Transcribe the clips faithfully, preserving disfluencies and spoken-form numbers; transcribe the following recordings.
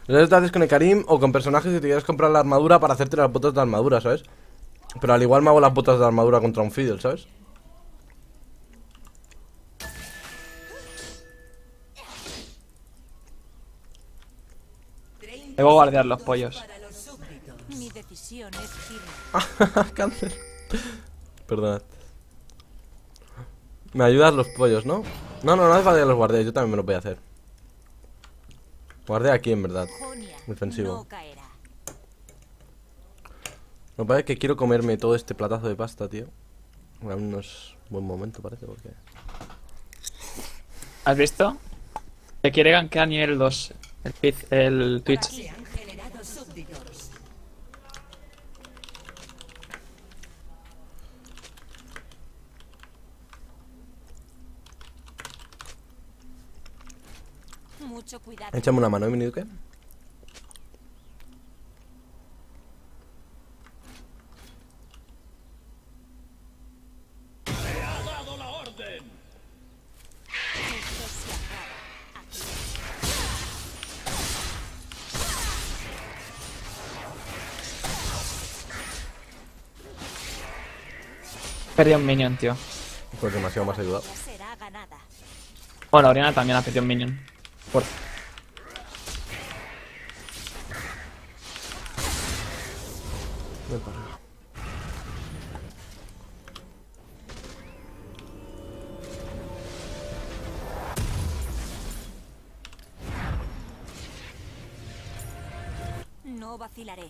Entonces te haces con el Karim o con personajes y te quieres comprar la armadura para hacerte las botas de armadura, ¿sabes? Pero al igual me hago las botas de armadura contra un Fiddle, ¿sabes? Debo guardar los pollos. Mi decisión es firme. Cáncer. Perdonad. Me ayudas los pollos, ¿no? No, no, no hace falta que los guardéis, yo también me los voy a hacer. Guardé aquí, en verdad. Jonia Defensivo. no caerá. Lo que pasa es que quiero comerme todo este platazo de pasta, tío. Aún no es buen momento, parece, porque... ¿Has visto? Te quiere gankear a nivel dos. El, Piz- el Twitch. Se han generado súbditos. Mucho cuidado. Échame una mano, ¿eh, Miniduque? Esto se acaba aquí. Perdí un minion, tío. Pues demasiado más ayudado. Ya será ganada. Bueno, Oriana también ha perdido un minion. Por... Ven para arriba. No vacilaré.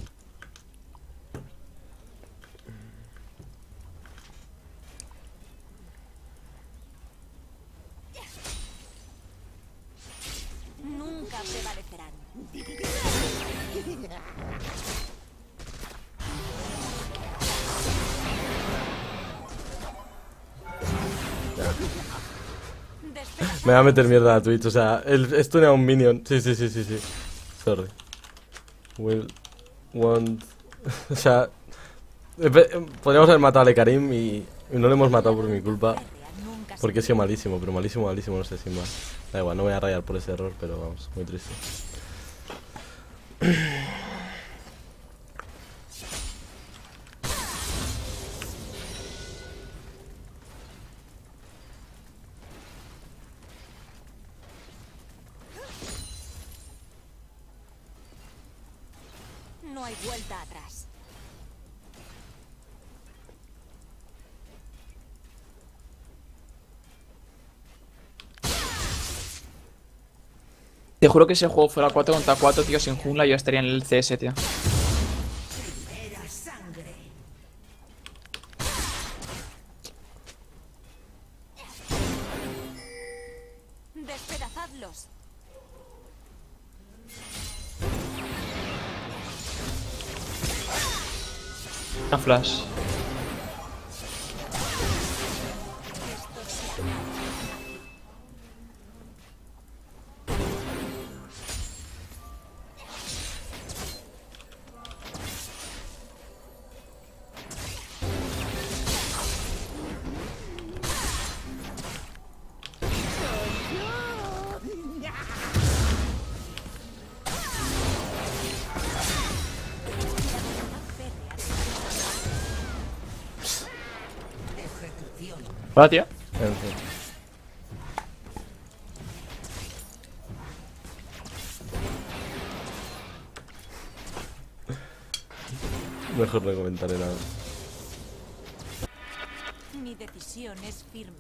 Nunca prevalecerán. Me va a meter mierda a Twitch, o sea, el, esto era un minion. Sí, sí, sí, sí, sí. Sorry. Will want... O sea... epe- Podríamos haber matado a Karim y, y no le hemos matado por mi culpa. Nunca se Porque he sido malísimo, pero malísimo, malísimo, no sé si más. Da igual, no voy a rayar por ese error, pero vamos, muy triste. No hay vuelta atrás. Te juro que si el juego fuera cuatro contra cuatro, tío, sin jungla, yo estaría en el C S, tío. Despedazadlos. Una flash. Hola, tío. En fin. Mejor no comentaré nada. Mi decisión es firme.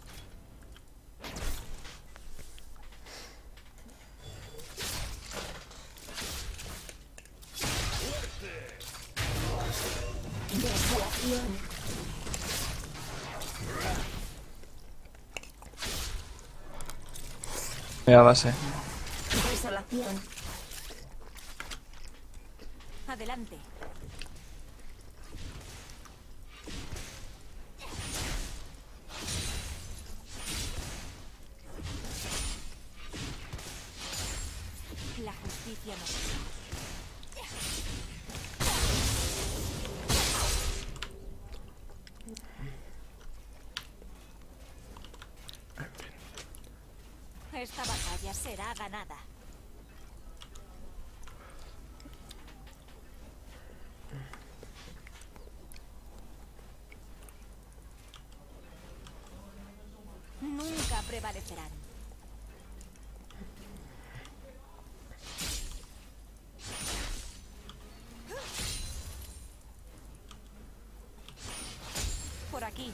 Mira, base. Desolación. Adelante. La justicia no. Esta batalla será ganada. prevalecerán. Por aquí.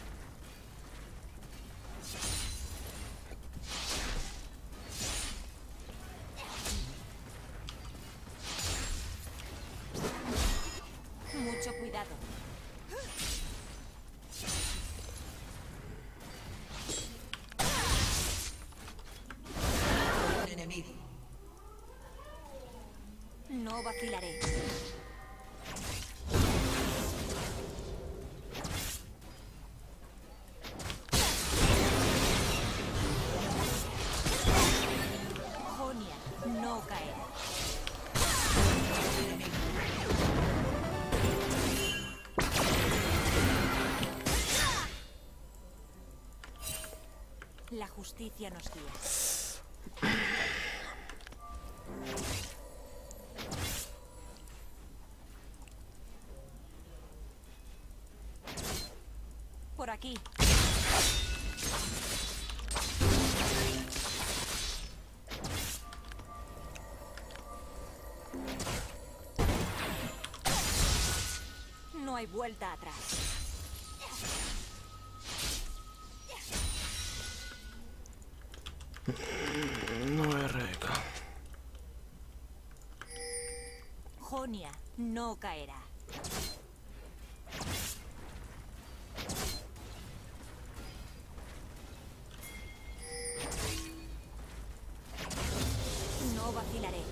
Mucho cuidado. Enemigo. No vacilaré. Jonia no caerá. La justicia nos guía. Por aquí. No hay vuelta atrás. No R K. Jonia no caerá. No vacilaré.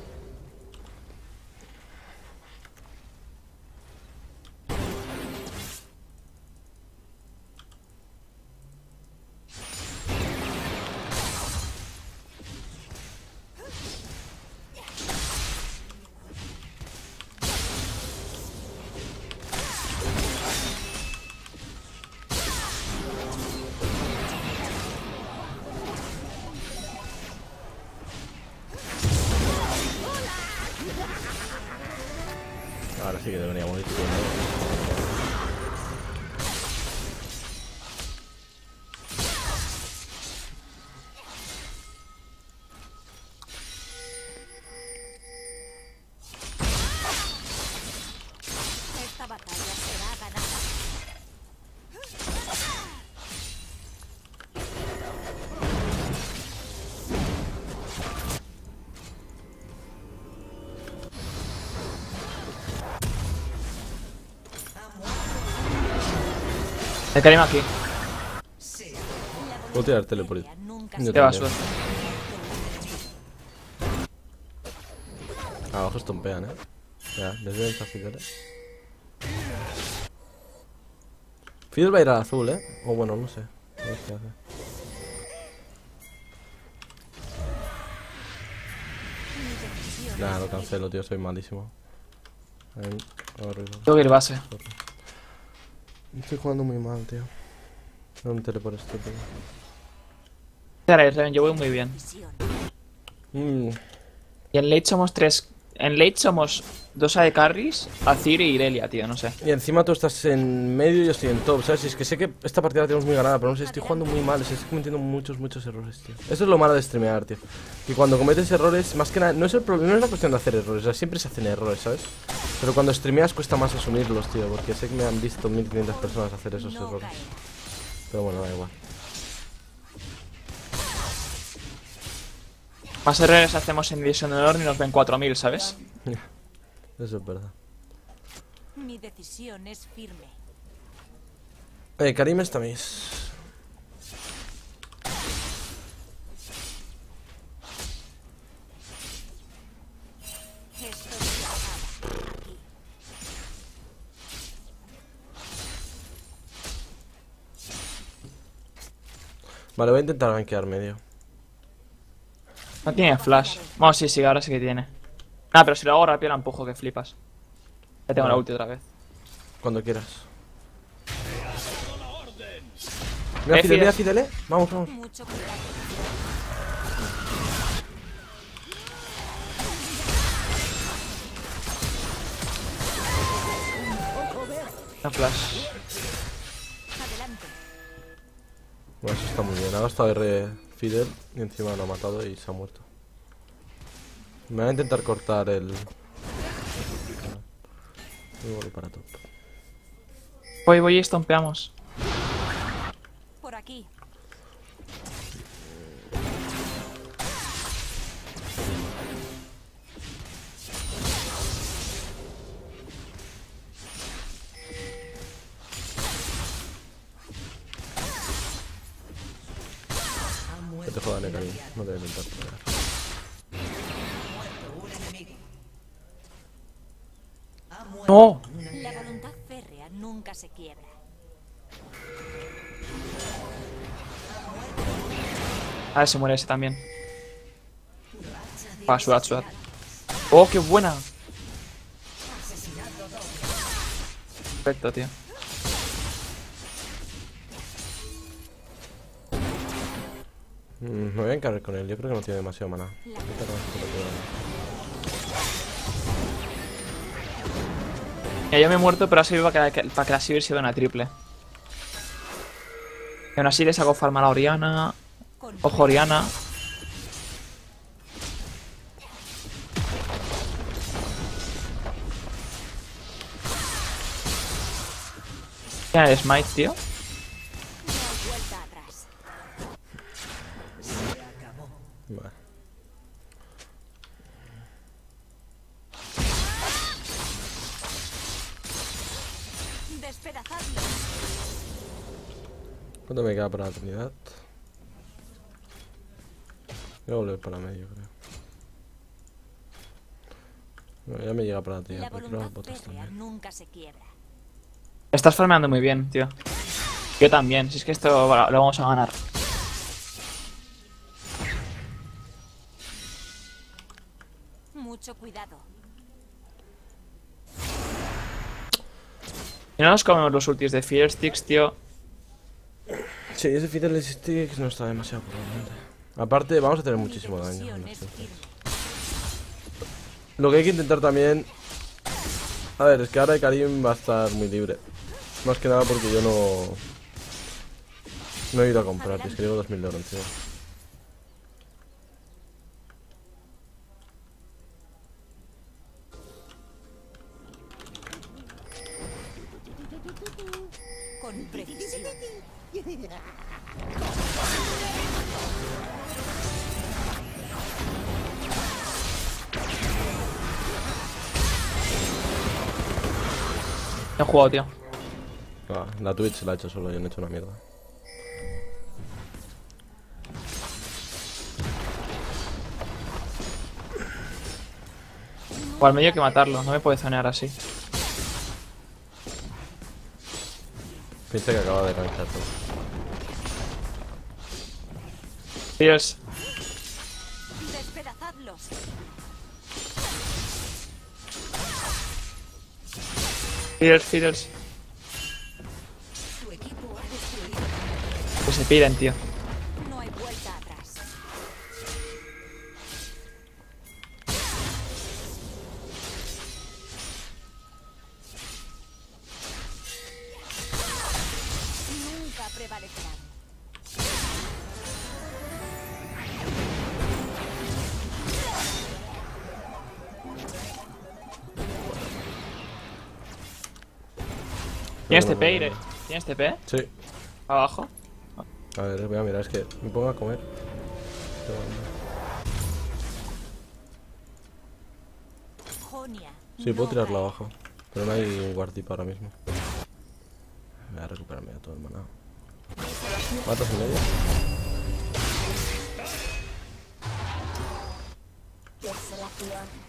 Ahora sí que debería morir. ¿No? Esta batalla será ganada. El Karim aquí. Puedo tirar teleport. Nunca Yo se Te va también. suerte. Abajo estompean, eh. Ya, desde el Fidel, eh. Fidel va a ir al azul, eh. O bueno, no sé. A ver qué hace. Nah, lo cancelo, tío. Soy malísimo. Ahí, horrible. Tengo que ir base. Estoy jugando muy mal, tío. No me teleport estúpido. Espera, Reven, yo voy muy bien. decisión. Mm. Y en late somos tres. En late somos dos A D carries, Azir y Irelia, tío, no sé. Y encima tú estás en medio y yo estoy en top, ¿sabes? Y es que sé que esta partida la tenemos muy ganada, pero no sé, estoy jugando muy mal, estoy cometiendo muchos, muchos errores, tío. Eso es lo malo de streamear, tío. Que cuando cometes errores, más que nada, no es el problema, no es la cuestión de hacer errores, o sea, siempre se hacen errores, ¿sabes? Pero cuando streameas cuesta más asumirlos, tío, porque sé que me han visto mil quinientas personas hacer esos No errores. caerá. Pero bueno, da igual. Más errores hacemos en División de Honor y nos ven cuatro mil, ¿sabes? Eso es verdad. Mi decisión es firme. Eh, Karim está mis. Esto se acaba. Aquí. Vale, voy a intentar gankear medio. No tiene flash. Bueno, sí, sí, ahora sí que tiene. Ah, pero si lo hago rápido la empujo, que flipas. Ya tengo Vale. la ulti otra vez. Cuando quieras. Mira Eh, Fidel, mira Fidel. Fidel, eh. Vamos, vamos. Mucho cuidado. No flash. Adelante. Bueno, eso está muy bien. Ha gastado R Fidel y encima lo ha matado y se ha muerto. Me voy a intentar cortar el... Y voy para top. Voy, voy y estompeamos. Por aquí. Que te jodan, Karim. No te voy a intentar pegar. ¡No! La voluntad férrea nunca se quiebra. A ver si muere ese también. Va, sudad, sudad. ¡Oh, qué buena! Perfecto, tío. Mm, me voy a encargar con él. Yo creo que no tiene demasiado maná. La Ya yo me he muerto, pero ha servido para que, para que la Sivir sea una triple. Y aún así le saco farma a la Oriana. con Ojo, Oriana. Tiene el smite, tío. no hay vuelta atrás. Vale. Despedazadlo. ¿Cuánto me queda para la Trinidad? Voy a volver para medio, creo. Bueno, ya me llega para la Trinidad, La porque creo que voluntad botas férrea también. nunca se quiebra. Estás farmeando muy bien, tío. Yo también, si es que esto lo vamos a ganar. Mucho cuidado. Si no nos comemos los ultis de Fear Sticks, tío. Sí, ese Fidel Sticks no está demasiado probablemente. Aparte, vamos a tener muchísimo Mi daño. decisión en es este. firme. Lo que hay que intentar también... A ver, es que ahora Karim va a estar muy libre. Más que nada porque yo no... No he ido a comprar, es que llevo dos mil de oro encima. Con precisión. No he jugado, tío. Ah, la Twitch la he hecho solo, yo no he hecho una mierda. O al medio hay que matarlo, no me puede zonear así. Piensa que acaba de cancelar todo. Fears. Despedazadlos. Fears, Fears. Que se piden, tío. No hay vuelta atrás. Nunca prevalecerán. ¿Tienes T P, Ire? ¿Tienes T P? Sí. Abajo. A ver, voy a mirar, es que me pongo a comer. Jonia. Sí, puedo no tirarlo cae. abajo. Pero no hay un guardip ahora mismo. Voy a recuperarme ya todo el maná. ¿Matas en medio? Desolación.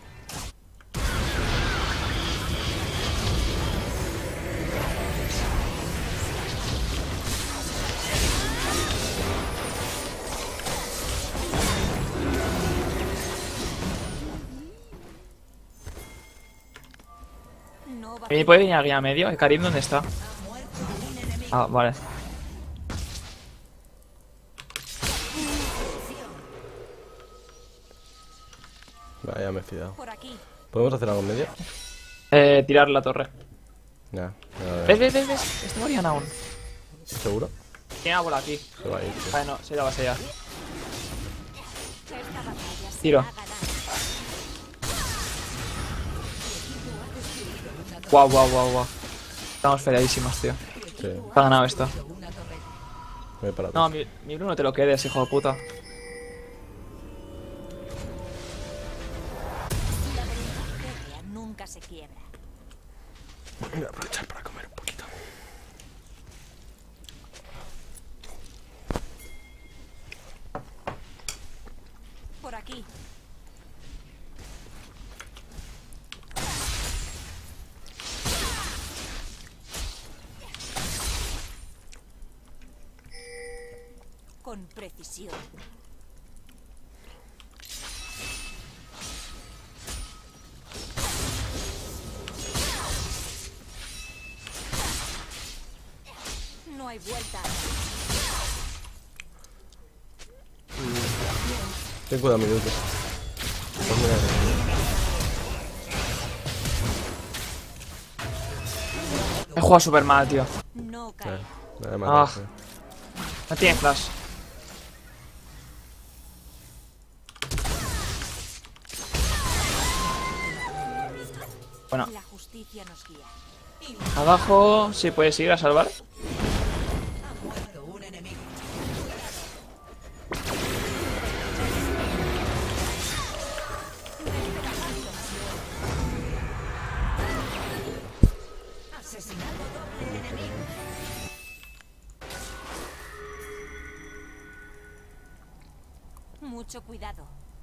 No va ¿Me puede venir alguien a medio? ¿El Karim dónde está? Ah, vale. Vale, ya me he fidado. por aquí. ¿Podemos hacer algo en medio? Eh, tirar la torre. Ya, ya, ya. ¿Ves, ves, ves, ves? Está morían aún. ¿Seguro? Tiene una bola aquí. Se va a ir. tío. Vale, no, se la va a sellar. Esta batalla se Tiro. ha ganado. Guau, guau, guau, guau. Estamos fedeísimos, tío. Sí, Ha ganado esto. voy para No, atrás. mi, mi Bruno te lo quedes, hijo de puta. La voluntad férrea nunca se quiebra. Voy a aprovechar para comer un poquito. Por aquí. Con precisión. No hay vuelta. Ten cuidado, mi duque. Pues mira, He jugado súper mal, tío. No eh, cae. nada más. Ah. tío. No tiene flash. Bueno, La justicia nos guía. abajo, sí, puedes ir a salvar. Mucho cuidado.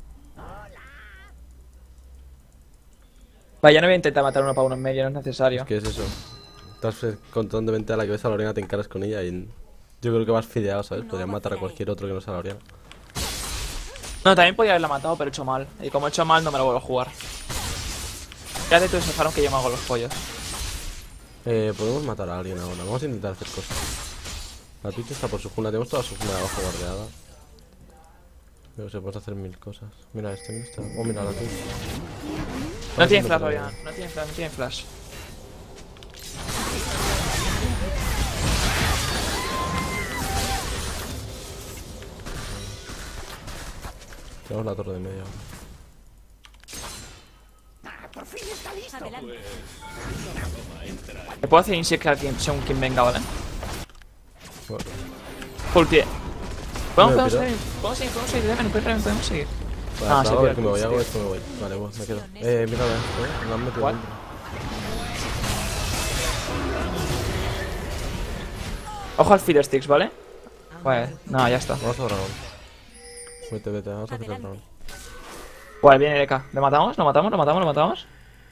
Vaya, no voy a intentar matar uno para uno en medio, no es necesario. ¿Qué es eso? Estás eh, constantemente a la que ves a Lorena, te encaras con ella y yo creo que vas fideado, ¿sabes? No Podrían matar a vacilaré. cualquier otro que no sea Lorena. No, también podría haberla matado, pero he hecho mal. Y como he hecho mal, no me lo vuelvo a jugar. Fíjate tú ese farón que yo me hago los pollos. Eh, podemos matar a alguien ahora, vamos a intentar hacer cosas. La Twitch está por su jungla, tenemos toda su jungla de abajo guardeada. Pero se puede hacer mil cosas. Mira este, mira este. Oh, mira la Twitch. No tiene no flash, puedo. Oriana. No tiene flash, no tiene flash. Tenemos la torre de medio. Adelante. Me puedo hacer insect a quien, según quien venga, ¿vale? Bueno, Full pie. Podemos, Me podemos piro. seguir, podemos seguir, podemos seguir, Demen, podemos podemos seguir. vale, Ah, hasta sí, ahora tío, que me voy, sí, hago tío. esto me voy. Vale, pues me quedo. Eh, mira, eh, me han metido ¿Cuál? dentro. Ojo al Feeder Sticks, ¿vale? Vale, no, ya está. Vamos a dragón. Vete, vete, vamos a hacer el Adelante. dragón. Vale, viene L K. ¿Le matamos? ¿Lo matamos? ¿Lo matamos? ¿Lo matamos?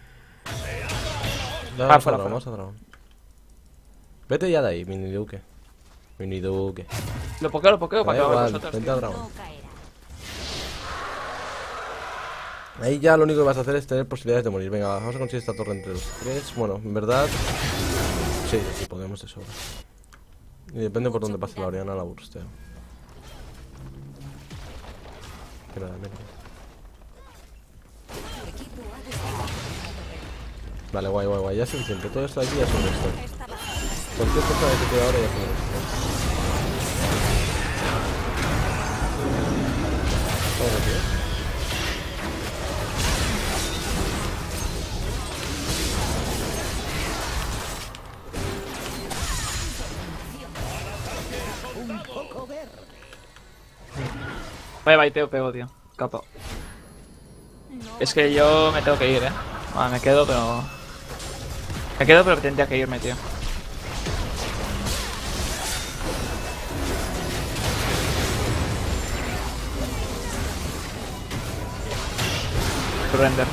Ya, Ah, vamos fuera, a dragón, fuera. vamos a dragón. Vete ya de ahí, mini duque. Mini duque. Lo pokeo, lo pokeo Da para que igual, vosotros. vente tío. al dragón. No caerá. Ahí ya lo único que vas a hacer es tener posibilidades de morir. Venga, vamos a conseguir esta torre entre los tres. Bueno, en verdad... Sí, sí, podemos de sobra. Y depende por dónde pase la Oriana, la bursteo. Que nada, mira. Vale, guay, guay, guay, ya es suficiente. Todo esto de aquí ya es un resto. Esta batalla se Cualquier cosa que se quede ahora ya es un resto. Vamos aquí, ¿eh? Vaya baiteo pego, tío. Capo. Es que yo me tengo que ir, eh. Vale, me quedo, pero... Me quedo, pero tendría que irme, tío. Surrender.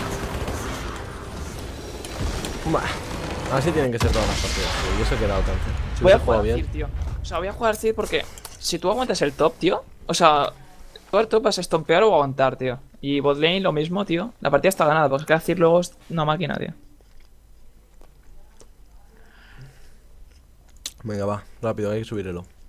Bah, así tienen que ser todas las partidas, tío. Yo sé que da alcance. Si Voy a hubiese jugar jugado Cid, bien. tío. O sea, voy a jugar Cid porque si tú aguantas el top, tío. O sea, tú al top vas a estompear o aguantar, tío. Y botlane lo mismo, tío. La partida está ganada, porque Cid luego es una máquina, tío. Venga, va, rápido, hay que subirlo.